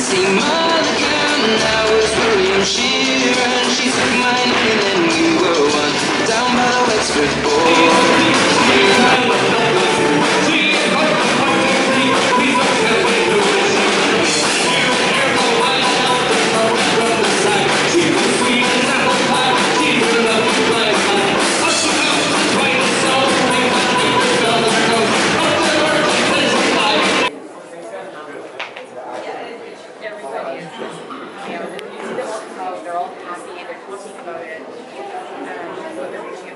See Mother Gun, I was William Shear, and she took my name, and we were one down by the Wexford border. They're all happy, they're talking about it.